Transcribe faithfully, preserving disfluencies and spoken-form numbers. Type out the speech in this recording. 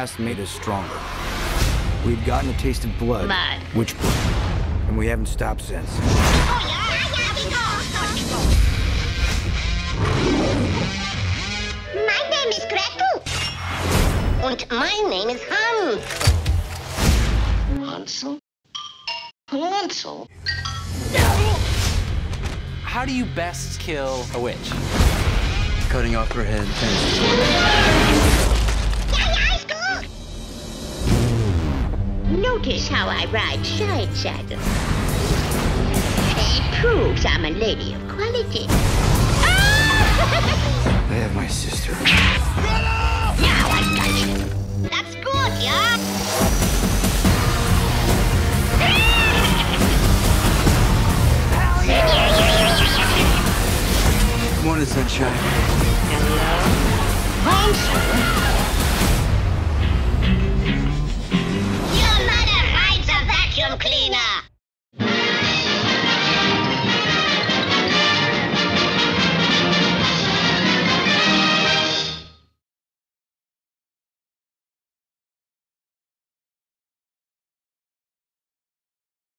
past made us stronger. We'd gotten a taste of blood, Mud. witch blood, and we haven't stopped since. My name is Gretel. And my name is Hansel. Hansel? Hansel? How do you best kill a witch? Cutting off her head. Notice how I ride side saddle. It proves I'm a lady of quality. They have my sister. Now I got you. That's good, yeah? Morning, sunshine. Hello? Hansel? Your mother rides a vacuum cleaner.